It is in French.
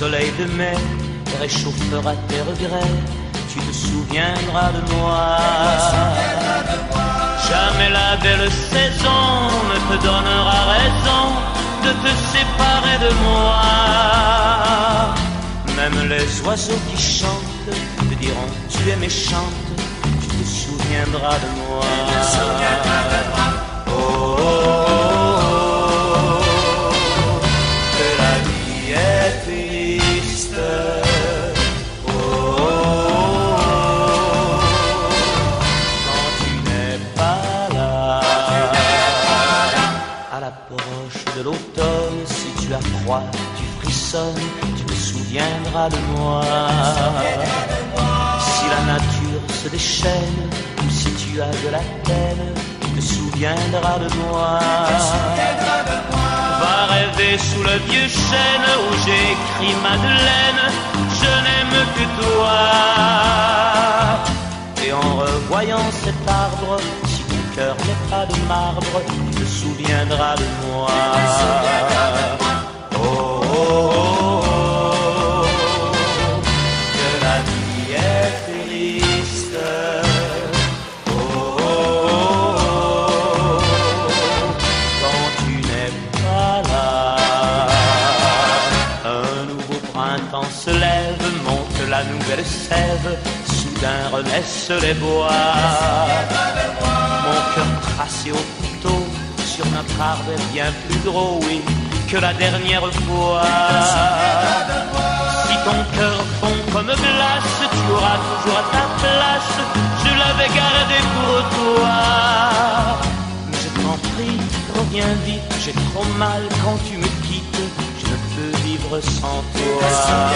soleil de mai réchauffera tes regrets. Tu te souviendras de moi. Jamais la belle saison ne te donnera raison de te séparer de moi. Même les oiseaux qui chantent te diront tu es méchante. Tu te souviendras de moi. Oh, oh, oh, que la vie est triste. Oh, oh, quand tu n'es pas là. À l'approche de l'automne, si tu as froid, tu frissonnes, tu te souviendras de moi. Si la nature se déchaîne, ou si tu as de la peine, tu te souviendras de moi. Va rêver sous le vieux chêne où j'ai écrit Madeleine, je n'aime que toi. Et en revoyant cet arbre, si ton cœur n'est pas de marbre, tu te souviendras de moi. Oh, oh, oh, oh, que la vie est triste. Oh, oh, oh, quand tu n'es pas là. Un nouveau printemps se lève, monte la nouvelle sève, soudain renaissent les bois. Mon cœur tracé au couteau sur notre arbre est bien plus gros, oui, que la dernière fois. Si ton cœur fond comme glace, tu auras toujours ta place. Je l'avais gardé pour toi. Mais je t'en prie, reviens vite. J'ai trop mal quand tu me quittes. Je ne peux vivre sans toi.